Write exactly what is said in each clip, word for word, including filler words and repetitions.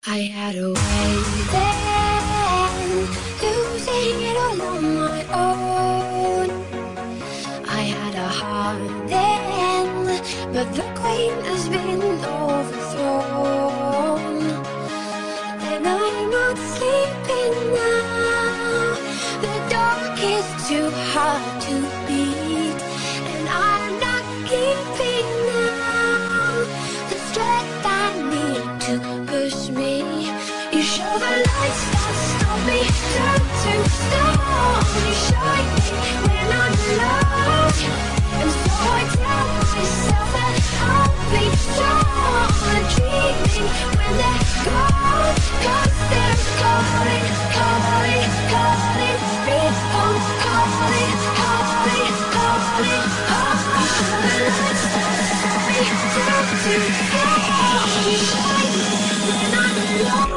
I had a way then, losing it all on my own. I had a heart then, but the queen has been overthrown. And I'm not sleeping now, the dark is too hard to beat. And I'm not keeping now the strength I need to push me. You show the lights that stop me, turn to stone. You shine me when I'm alone, and so I tell myself that I'll be strong. I'm dreaming when they're gone, 'cause they're calling, calling, calling me home, calling, calling, calling, calling. The lights that stop me, turn to stone. You shine me when I'm alone.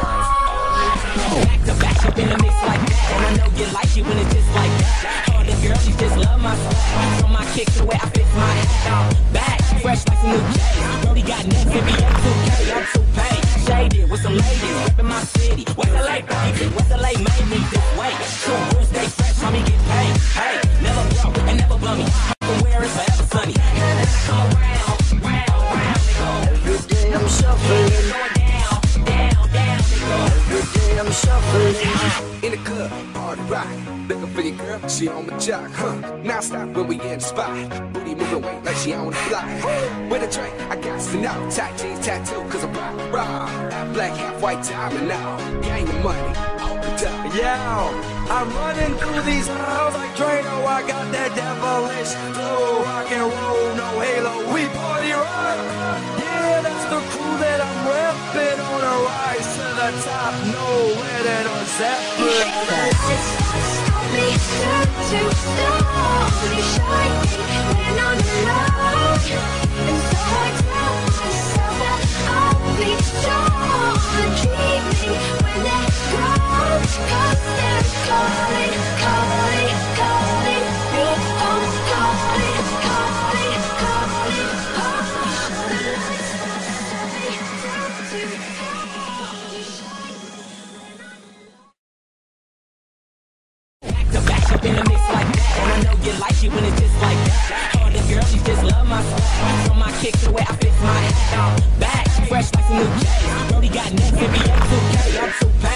Back to back up in a mix like that, and I know you like it when it's just like that. All the girls, you just love my swag. From my kicks the way I fix my hat on. Back, fresh like some new J's. Brody got next, N B A two K, I'm too paid. Shaded with some ladies, reppin' my city. West L A, baby, West L A made me this way. Two rules, stay fresh, homie, get paid. Hey, never broke and never bummy. From where it's forever sunny. And then I come around, round, round, they go. Every day I'm shuffling. Going down, down, down, they go. Every day I'm shuffling. In the club, party rock, looking for your girl, she on my jock, huh? Now stop when we in the spot, booty moving weight like she on the block. With a drink, I got to know, tight jeans tattoo, 'cause I'm rock, rock. Half black, half white, diamond now, gang of money, off the top. Yeah, I'm running through these halls like Drano. I got that devilish flow, rock and roll, no halo. We party rock. Yeah, that's the crew that I'm repping on a rise to the top. No letting on Zeppelin. Stop me, turn to stone. You shine me when I'm alone, and so I tell myself that I'll be strong. I'm dreaming when they're gone, 'cause they're calling, calling, calling me home, calling, calling, calling home. The lights that stop me, turn to stone. You shine me when I'm Back to back up in a mix like that, and I know you like it when it's just like that. All the girls, you just love my swag. From my kicks the way I fix my hat on. Back, fresh like some new J's. Brody got next, N B A two K, I'm too paid.